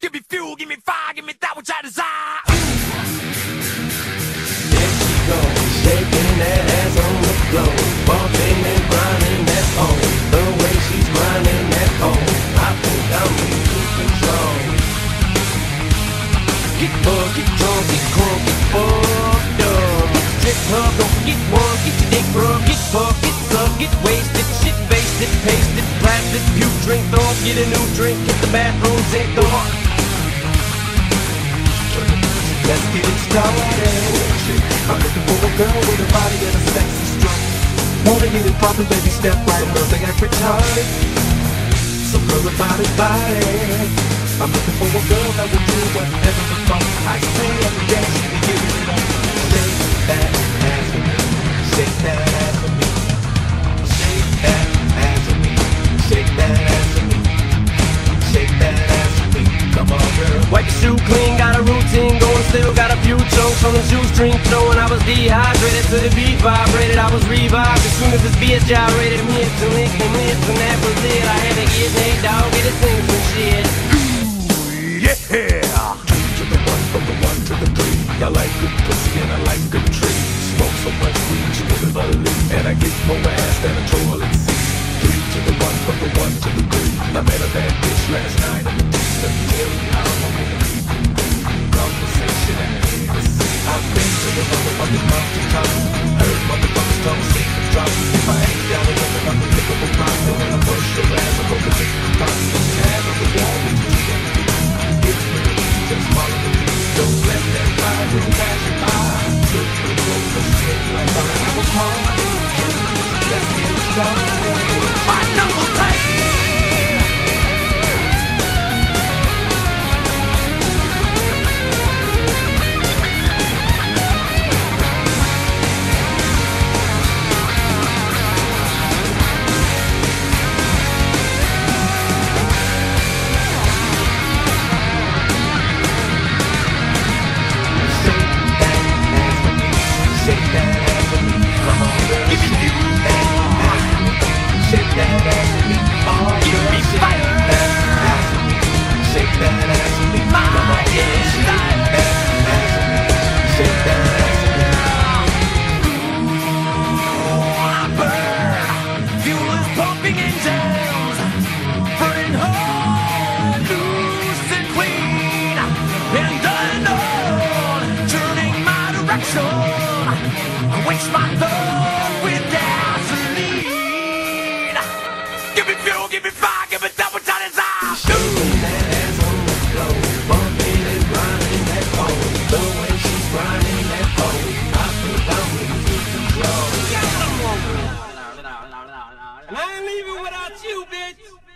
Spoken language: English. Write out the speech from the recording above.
Give me fuel, give me fire, give me that which I desire. There she goes, shaking that ass on the floor, bumping and grinding that pole. The way she's grinding that pole, I think I'm losing control. Get bugged, get drunk, get crunk, get fucked up. Get strip club, don't forget one, get your dick rubbed, get fucked, get sucked, get wasted, shit faced it, pasted, blasted, puke, drink, thought, get a new drink, hit the bathroom, sink, thought. Let's get it started. I'm looking for a girl with a body and a sexy strut. Wanna get it poppin', baby, step right up. They act retarded, so girl about it, body. I'm looking for a girl that will do whatever the fuck I say every day. She can give it up. Shake that ass for me. Shake that ass for me. Shake that ass for me. Shake that ass for me. Shake that ass for me. Come on, girl. Wipe your shoe clean, got a routine going, still got a few chunks on the shoestring throwing. I was dehydrated to the beat vibrated. I was revived as soon as this beat gyrated. Me and some lick and lips, and that was it. I had to get Nate Dogg, get to sing some shit. Yeah! To the one, from the one to the three. I like good pussy and I like good trees. Smoke so much weed you wouldn't believe, and I get more ass than a toilet seat. Three to the one, from the one to the three. I met a bad bitch last night in the beach. Let me tell you how I'm gonna keep conversation and intimacy. I've been to the motherfucking mountaintop. Heard motherfuckers talk, seen the drop. If I ain't down with nothing, I'm a pick up a rock. Then when I push your ass, I'm gonna take the box. Hand on the wall with you. It's real, just follow the beat. Don't let that fire go pass you by. Look for the road, let's get like I was hard. Let's get it started. My number plate! Quench my thirst with gasoline. Give me fuel, give me fire, give me that which I desire. Shaking that ass on the floor, bumping and grinding that pole. The way she's grinding that pole, I feel I'm losing control. And I ain't leaving without you, bitch.